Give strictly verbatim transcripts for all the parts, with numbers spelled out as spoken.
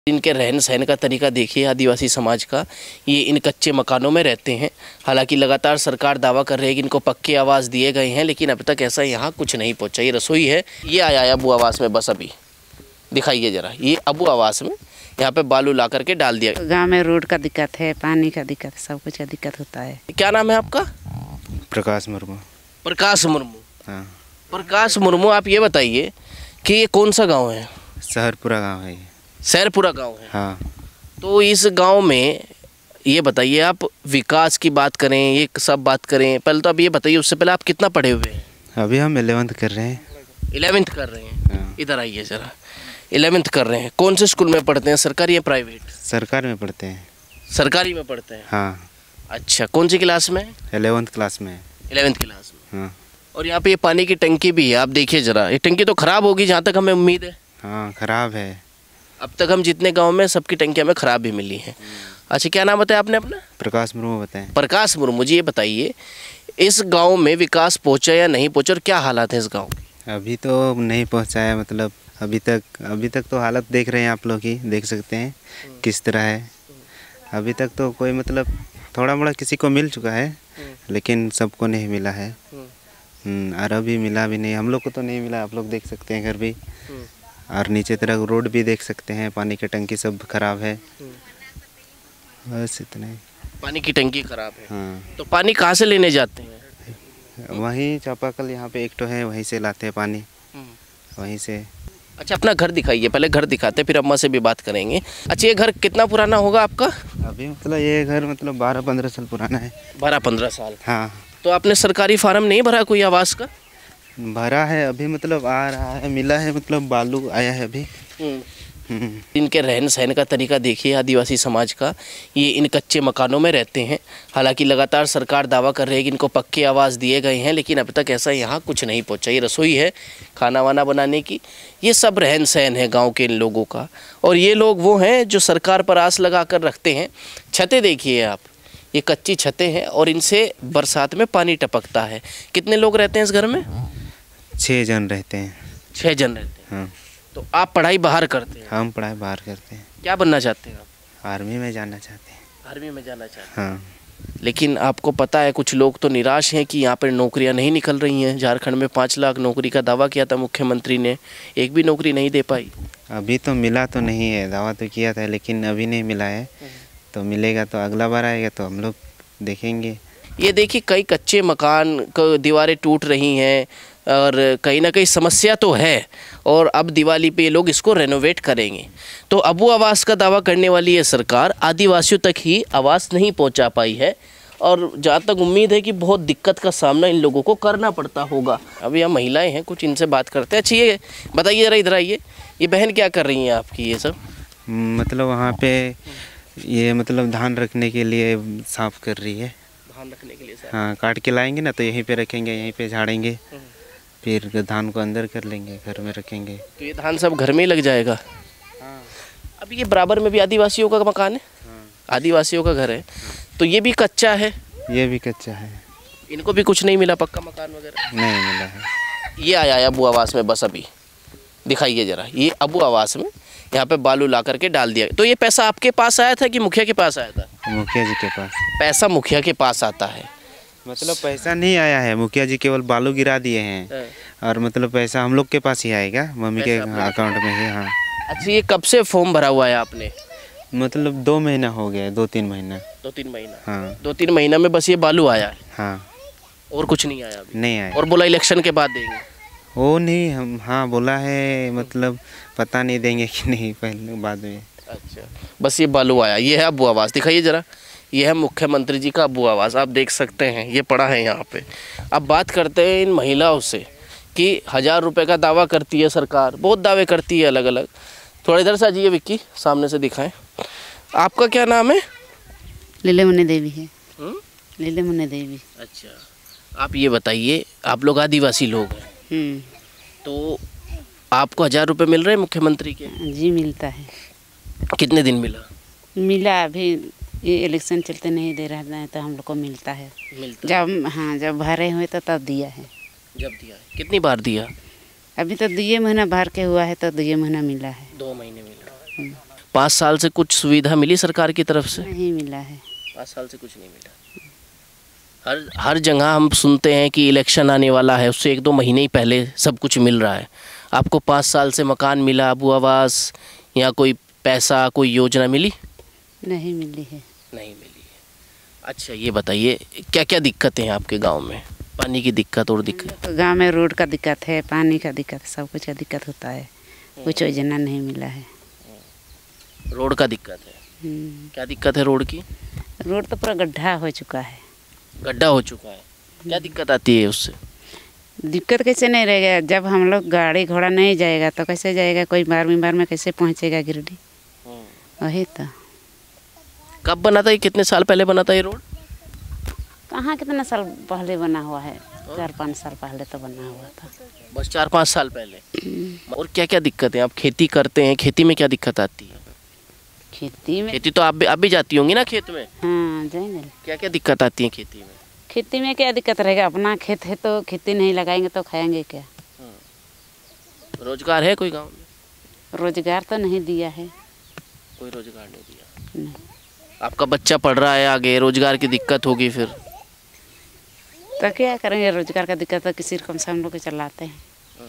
इनके रहन सहन का तरीका देखिए आदिवासी समाज का। ये इन कच्चे मकानों में रहते हैं। हालांकि लगातार सरकार दावा कर रही है कि इनको पक्के आवास दिए गए हैं, लेकिन अब तक ऐसा यहाँ कुछ नहीं पहुँचा। ये रसोई है, ये आया है अबू आवास में, बस अभी दिखाइए ज़रा। ये अबू आवास में यहाँ पे बालू ला करके डाल दिया। गांव में रोड का दिक्कत है, पानी का दिक्कत, सब कुछ का दिक्कत होता है। क्या नाम है आपका? प्रकाश मुर्मू। प्रकाश मुर्मू। हाँ। प्रकाश मुर्मू, आप ये बताइए कि ये कौन सा गाँव है? सहरपुरा गाँव है ये। सहरपुरा गाँव है। हाँ। तो इस गांव में ये बताइए, आप विकास की बात करें, ये सब बात करें, पहले तो आप ये बताइए, उससे पहले आप कितना पढ़े हुए हैं? अभी हम इलेवेंथ कर रहे हैं। इलेवेंथ कर रहे हैं? हाँ। इधर आइए ज़रा। इलेवेंथ कर रहे हैं, कौन से स्कूल में पढ़ते हैं, सरकारी या प्राइवेट? सरकार में पढ़ते हैं। सरकारी में पढ़ते हैं? हाँ। अच्छा, कौन सी क्लास में? इलेवेंथ क्लास में। इलेवेंथ क्लास में। हाँ। और यहाँ पे ये पानी की टंकी भी है, आप देखिए ज़रा। ये टंकी तो ख़राब होगी जहाँ तक हमें उम्मीद है। हाँ, ख़राब है। अब तक हम जितने गाँव में सबकी टंकियाँ हमें ख़राब भी मिली हैं। अच्छा, क्या नाम बताया आपने अपना? प्रकाश मुर्मू बताएं। प्रकाश मुर्मू जी, ये बताइए इस गांव में विकास पहुंचा या नहीं पहुंचा और क्या हालात है इस गांव के? अभी तो नहीं पहुंचा है, मतलब अभी तक अभी तक तो हालत देख रहे हैं आप लोग ही, देख सकते हैं किस तरह है। अभी तक तो कोई मतलब थोड़ा मोड़ा किसी को मिल चुका है, लेकिन सबको नहीं मिला है। और अभी मिला भी नहीं, हम लोग को तो नहीं मिला। आप लोग देख सकते हैं घर भी, और नीचे तरफ रोड भी देख सकते हैं, पानी की टंकी सब खराब है। बस इतना ही। पानी की टंकी खराब है। हाँ। तो पानी कहाँ से लेने जाते हैं? वहीं चापाकल यहाँ पे एक तो है, वहीं से लाते हैं पानी, वहीं से। अच्छा, अपना घर दिखाइए, पहले घर दिखाते फिर अम्मा से भी बात करेंगे। अच्छा, ये घर कितना पुराना होगा आपका? अभी मतलब ये घर मतलब बारह पंद्रह साल पुराना है। बारह पंद्रह साल? हाँ। तो आपने सरकारी फार्म नहीं भरा कोई आवास का? भरा है, अभी मतलब आ रहा है, मिला है, मतलब बालू आया है अभी। इनके रहन सहन का तरीका देखिए आदिवासी समाज का। ये इन कच्चे मकानों में रहते हैं। हालांकि लगातार सरकार दावा कर रही है कि इनको पक्के आवास दिए गए हैं, लेकिन अब तक ऐसा यहाँ कुछ नहीं पहुँचा। ये रसोई है खाना वाना बनाने की, ये सब रहन सहन है गांव के इन लोगों का। और ये लोग वो हैं जो सरकार पर आस लगा कर रखते हैं। छतें देखिए आप, ये कच्ची छतें हैं और इनसे बरसात में पानी टपकता है। कितने लोग रहते हैं इस घर में? छः जन रहते हैं। छः जन रहते हैं। हाँ। तो आप पढ़ाई बाहर करते हैं? हम पढ़ाई बाहर करते हैं। क्या बनना चाहते हैं आप? आर्मी में जाना चाहते हैं। आर्मी में जाना चाहते हैं? हाँ। लेकिन आपको पता है कुछ लोग तो निराश हैं कि यहाँ पर नौकरियाँ नहीं निकल रही हैं। झारखंड में पाँच लाख नौकरी का दावा किया था मुख्यमंत्री ने, एक भी नौकरी नहीं दे पाई। अभी तो मिला तो नहीं है, दावा तो किया था, लेकिन अभी नहीं मिला है। तो मिलेगा तो अगला बार आएगा तो हम लोग देखेंगे। ये देखिए, कई कच्चे मकान को दीवारें टूट रही हैं और कहीं ना कहीं समस्या तो है। और अब दिवाली पे ये लोग इसको रेनोवेट करेंगे। तो अबू आवास का दावा करने वाली ये सरकार आदिवासियों तक ही आवास नहीं पहुंचा पाई है। और जहाँ तक उम्मीद है कि बहुत दिक्कत का सामना इन लोगों को करना पड़ता होगा। अभी यहाँ महिलाएं हैं, कुछ इनसे बात करते हैं। अच्छा, ये बताइए ज़रा, इधर आइए, ये बहन क्या कर रही हैं आपकी ये सब? मतलब वहाँ पे ये मतलब धान रखने के लिए साफ कर रही है। धान रखने के लिए? हाँ, काट के लाएंगे ना तो यहीं पे रखेंगे, यहीं पे झाड़ेंगे, फिर धान को अंदर कर लेंगे, घर में रखेंगे। तो ये धान सब घर में ही लग जाएगा? हाँ। अब ये बराबर में भी आदिवासियों का मकान है? हाँ। आदिवासियों का घर है। तो ये भी कच्चा है? ये भी कच्चा है। इनको भी कुछ नहीं मिला पक्का मकान वगैरह? नहीं मिला है। ये आया है अबू आवास में, बस अभी दिखाइए ज़रा। ये अबू आवास में यहाँ पे बालू ला करके डाल दिया। तो ये पैसा आपके पास आया था कि मुखिया के पास आया था? मुखिया जी के पास। पैसा मुखिया के पास आता है? मतलब पैसा नहीं आया है, मुखिया जी केवल बालू गिरा दिए हैं। और मतलब पैसा हम लोग के पास ही आएगा, मम्मी के अकाउंट में ही। हाँ। अच्छा, ये कब से फॉर्म भरा हुआ है आपने? मतलब दो महीना हो गया, दो तीन महीना। दो तीन महीना? हाँ। दो तीन महीना में बस ये बालू आया है? हाँ। और कुछ नहीं आया अभी? नहीं आया। और बोला इलेक्शन के बाद देंगे? वो नहीं, हम हाँ बोला है, मतलब पता नहीं देंगे कि नहीं, पहले बाद में। अच्छा, बस ये बालू आया। ये है अबू आवास, दिखाइए ज़रा। ये है मुख्यमंत्री जी का अबू आवास, आप देख सकते हैं, ये पड़ा है यहाँ पे। अब बात करते हैं इन महिलाओं से कि हज़ार रुपए का दावा करती है सरकार, बहुत दावे करती है अलग अलग। थोड़ा इधर से आ जाइए विक्की, सामने से दिखाएं। आपका क्या नाम है? लीले मुन्ने देवी है। लीले मुन्ने देवी। अच्छा, आप ये बताइए, आप लोग आदिवासी लोग हैं, तो आपको हज़ार रुपये मिल रहे हैं मुख्यमंत्री के? जी मिलता है। कितने दिन मिला? मिला, अभी ये इलेक्शन चलते नहीं दे रहा है तो हम लोग को मिलता है। मिलता जब हाँ जब भरे हुए तो तब दिया है। जब दिया है? कितनी बार दिया? अभी तो दुए महीना भर के हुआ है तो दुए महीना मिला है। दो महीने मिला। पाँच साल से कुछ सुविधा मिली सरकार की तरफ से? नहीं मिला है। पाँच साल से कुछ नहीं मिला। हर हर जगह हम सुनते हैं कि इलेक्शन आने वाला है, उससे एक दो महीने ही पहले सब कुछ मिल रहा है। आपको पाँच साल से मकान मिला, अबू आवास या कोई पैसा, कोई योजना मिली? नहीं मिली है। नहीं मिली है। अच्छा ये बताइए क्या क्या दिक्कतें हैं आपके गांव में? पानी की दिक्कत और दिक्कत? तो गांव में रोड का दिक्कत है, पानी का दिक्कत, सब कुछ का दिक्कत होता है। कुछ योजना नहीं मिला है। रोड का दिक्कत है। हम्म, क्या दिक्कत है रोड की? रोड तो पूरा गड्ढा हो चुका है। गड्ढा हो चुका है। क्या दिक्कत आती है उससे? दिक्कत कैसे नहीं रहेगा? जब हम लोग गाड़ी घोड़ा नहीं जाएगा तो कैसे जाएगा? कोई बार बीमार में कैसे पहुंचेगा गिरडी? वही तो। कब बना था ये? कितने साल पहले बना था ये रोड? कहाँ कितना साल पहले बना हुआ है? चार पाँच साल पहले तो बना हुआ था। बस चार पाँच साल पहले। और क्या क्या दिक्कत है? आप खेती करते हैं, खेती में क्या दिक्कत आती है? खेती में खेती तो आप भी आप भी जाती होंगी ना खेत में? हाँ जाएंगे। क्या क्या दिक्कत आती है खेती में? खेती में क्या दिक्कत रहेगा? अपना खेत है तो खेती नहीं लगाएंगे तो खाएंगे क्या? रोजगार है कोई गांव में? रोजगार तो नहीं दिया है। कोई रोजगार नहीं दिया। नहीं। आपका बच्चा पढ़ रहा है, आगे रोजगार की दिक्कत होगी फिर? तो क्या करेंगे? रोजगार का दिक्कत तो किसी रकम से हम लोग चलाते हैं।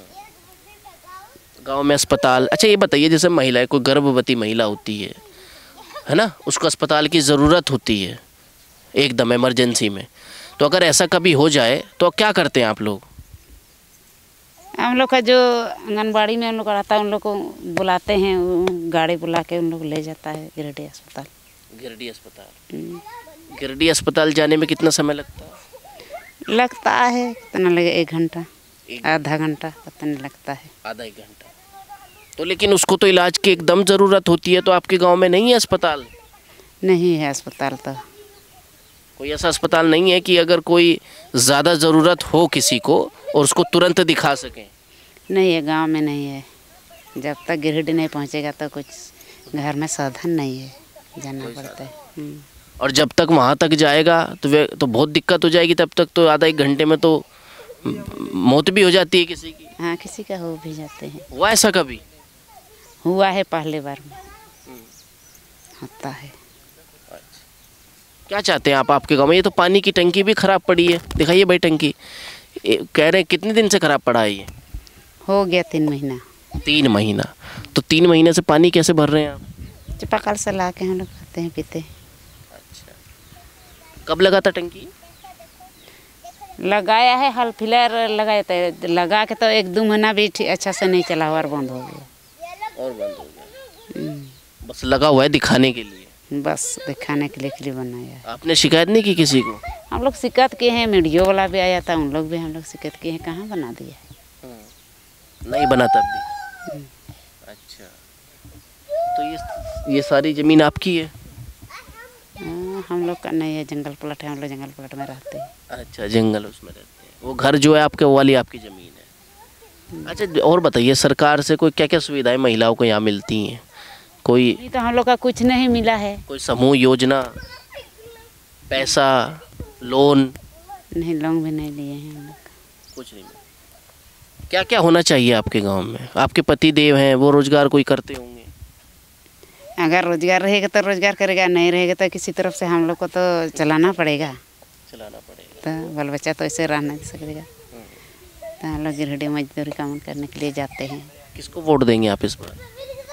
गांव में अस्पताल? अच्छा ये बताइए जैसे महिलाएं, कोई गर्भवती महिला होती है है ना, उसको अस्पताल की ज़रूरत होती है एकदम इमरजेंसी में, तो अगर ऐसा कभी हो जाए तो क्या करते हैं आप लोग? हम लोग का जो आंगनबाड़ी में हम लोग रहता है उन लोग को बुलाते हैं, वो गाड़ी बुला के उन लोग ले जाता है गिरडी अस्पताल। गिरडी अस्पताल? गिरडी अस्पताल जाने में कितना समय लगता है? लगता है कितना लगे? एक घंटा, आधा घंटा, पता नहीं लगता है। आधा एक घंटा तो लेकिन उसको तो इलाज की एकदम ज़रूरत होती है, तो आपके गांव में नहीं है अस्पताल? नहीं है अस्पताल। तो कोई ऐसा अस्पताल नहीं है कि अगर कोई ज़्यादा ज़रूरत हो किसी को और उसको तुरंत दिखा सकें? नहीं है, गांव में नहीं है। जब तक गिरडी नहीं पहुंचेगा तो कुछ घर में साधन नहीं है, जाना पड़ता है। और जब तक वहाँ तक जाएगा तो वे तो बहुत दिक्कत हो जाएगी। तब तक तो आधा एक घंटे में तो मौत भी हो जाती है किसी की। हाँ, किसी का हो भी जाते हैं। हुआ ऐसा कभी? हुआ है पहले बार में, होता है। क्या चाहते हैं आप आपके गांव में? ये तो पानी की टंकी भी ख़राब पड़ी है, दिखाइए भाई टंकी। कह रहे हैं कितने दिन से ख़राब पड़ा है ये? हो गया तीन महीना। तीन महीना? तो तीन महीने से पानी कैसे भर रहे हैं आप? चापाकल से ला के हम लोग खाते हैं, पीते हैं। अच्छा, कब लगा था टंकी? लगाया है, हाल फिलहाल लगाया था। लगा के तो एक दो महीना भी अच्छा से नहीं चला हुआ और बंद हो गया। और बंद हो गया? बस लगा हुआ है दिखाने के लिए? बस दिखाने के लिए के लिए बनाया है। आपने शिकायत नहीं की किसी को? हम लोग शिकायत किए हैं, मीडियो वाला भी आया था, उन लोग भी हम लोग शिकायत किए हैं। कहाँ बना दिया है? नहीं बना तब भी? अच्छा, तो ये ये सारी ज़मीन आपकी है? हाँ, हम लोग का नहीं है, जंगल प्लॉट है, हम लोग जंगल प्लॉट में रहते हैं। अच्छा, जंगल उसमें रहते हैं। वो घर जो है आपके, वो वाली आपकी ज़मीन है? अच्छा, और बताइए सरकार से कोई क्या क्या सुविधाएं महिलाओं को यहाँ मिलती हैं? कोई अभी तो हम लोग का कुछ नहीं मिला है। कोई समूह योजना, पैसा, लोन? नहीं, लोन भी नहीं लिए हैं हम लोग। कुछ नहीं मिला। क्या क्या होना चाहिए आपके गांव में? आपके पति देव हैं, वो रोजगार कोई करते होंगे? अगर रोजगार रहेगा तो रोजगार करेगा, नहीं रहेगा तो किसी तरफ से हम लोग को तो चलाना पड़ेगा। चलाना पड़ेगा। तो बाल बच्चा तो ऐसे रह नहीं सकेगा। तो हम लोग गिरडी मजदूरी काम करने के लिए जाते हैं। किसको वोट देंगे आप इस बार?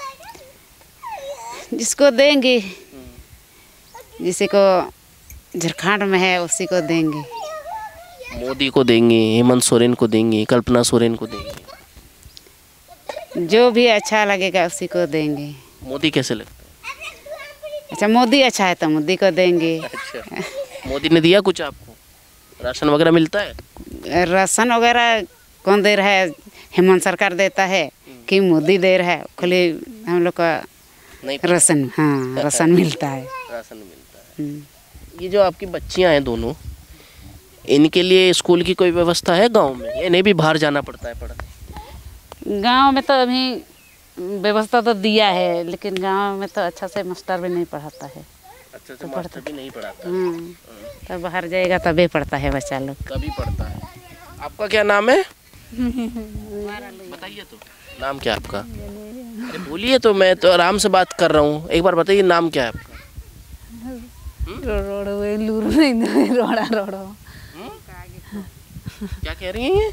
जिसको देंगे, जिसी को झारखंड में है उसी को देंगे। मोदी को देंगे, हेमंत सोरेन को देंगे, कल्पना सोरेन को देंगे? जो भी अच्छा लगेगा उसी को देंगे। मोदी कैसे लगता है? अच्छा, मोदी अच्छा है तो मोदी को देंगे। अच्छा, मोदी ने दिया कुछ आपको? राशन वगैरह मिलता है? राशन वगैरह कौन दे रहा है? हेमंत सरकार देता है कि मोदी दे रहा है? खाली हम लोग का नहीं, राशन, हाँ राशन मिलता है। राशन मिलता है। ये जो आपकी बच्चियां हैं दोनों, इनके लिए स्कूल की कोई व्यवस्था है गांव में? इन्हें भी बाहर जाना पड़ता है पढ़ने? गांव में तो अभी व्यवस्था तो दिया है, लेकिन गांव में तो अच्छा से मास्टर भी नहीं पढ़ाता है। अच्छा, तो मास्टर भी नहीं पढ़ाता? हाँ, तो बाहर जाएगा तभी पढ़ता है बच्चा लोग। तभी पढ़ता है। आपका क्या नाम है? बताइए तो, नाम क्या आपका? अरे बोलिए, तो मैं तो आराम से बात कर रहा हूँ। एक बार बताइए नाम क्या है आपका? रोड़ो वे लूर नहीं दे रोड़ा रोड़ो। क्या कह रही हैं ये?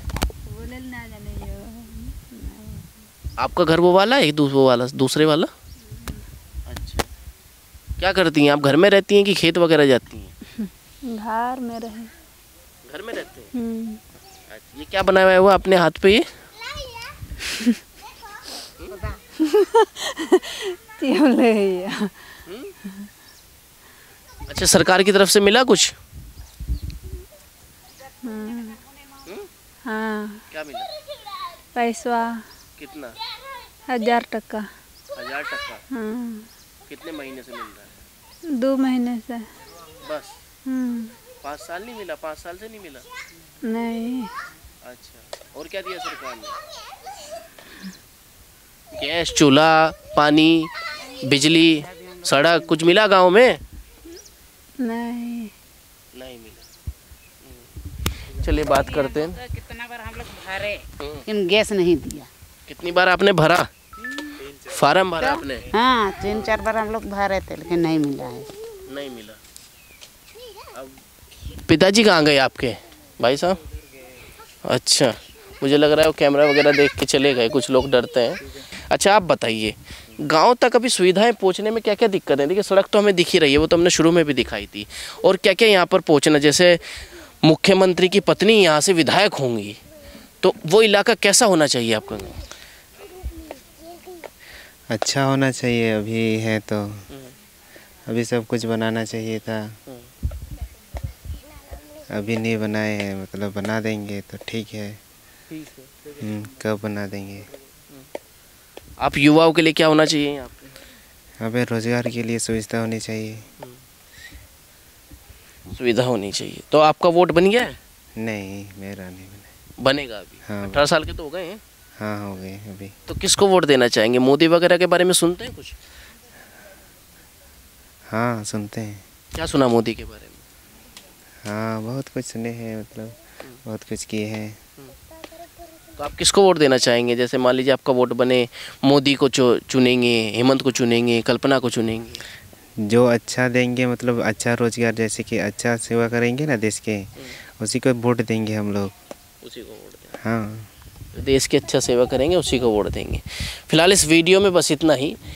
आपका घर वो वाला है, दूसरा वाला, दूसरे वाला? अच्छा, क्या करती हैं आप? घर में रहती हैं कि खेत वगैरह जाती हैं? घर में रहे। घर में रहते हैं। अच्छा, ये क्या बनाया हुआ है वो अपने हाथ पे? ये अच्छा, सरकार की तरफ से मिला कुछ? हाँ, क्या मिला? पैसा कितना? हजार टका। हजार टका? हाँ। कितने महीने से मिल रहा है? दो महीने से बस? हम्म। पाँच साल नहीं मिला? पाँच साल से नहीं मिला? नहीं। अच्छा, और क्या दिया सरकार ने? गैस, चूल्हा, पानी, बिजली, सड़क कुछ मिला गांव में? नहीं। नहीं मिला। चलिए बात करते हैं। कितना बार हम लोग भरे लेकिन गैस नहीं दिया। कितनी बार आपने भरा? फार्म भरा आपने? हाँ, तीन चार बार हम लोग भरे थे लेकिन नहीं मिला है। नहीं मिला। अब पिताजी कहाँ गए आपके भाई साहब? अच्छा, मुझे लग रहा है वो कैमरा वगैरह देख के चले गए, कुछ लोग डरते हैं। अच्छा, आप बताइए गांव तक अभी सुविधाएं पहुंचने में क्या क्या दिक्कत है? देखिए, सड़क तो हमें दिख ही रही है, वो तो हमने शुरू में भी दिखाई थी। और क्या क्या यहाँ पर पहुंचना, जैसे मुख्यमंत्री की पत्नी यहाँ से विधायक होंगी, तो वो इलाका कैसा होना चाहिए आपका? अच्छा होना चाहिए। अभी है तो अभी सब कुछ बनाना चाहिए था, अभी नहीं बनाए हैं। मतलब बना देंगे तो ठीक है। हम्म, कब बना देंगे? आप युवाओं के लिए क्या होना चाहिए यहाँ पे? हमें रोजगार के लिए सुविधा होनी चाहिए। सुविधा होनी चाहिए। तो आपका वोट बन गया है? नहीं, मेरा नहीं बना। बनेगा अभी? हाँ, अठारह साल के तो हो गए हैं। हाँ, हो गए अभी। तो किसको वोट देना चाहेंगे? मोदी वगैरह के बारे में सुनते हैं कुछ? हाँ, सुनते हैं। क्या सुना मोदी के बारे में? हाँ, बहुत कुछ सुने हैं, मतलब बहुत कुछ किए हैं। तो आप किसको वोट देना चाहेंगे? जैसे मान लीजिए आपका वोट बने, मोदी को चुनेंगे, हेमंत को चुनेंगे, कल्पना को चुनेंगे? जो अच्छा देंगे, मतलब अच्छा रोजगार, जैसे कि अच्छा सेवा करेंगे ना देश के, उसी को वोट देंगे हम लोग। उसी को वोट देंगे? हाँ, देश की अच्छा सेवा करेंगे उसी को वोट देंगे। फिलहाल इस वीडियो में बस इतना ही।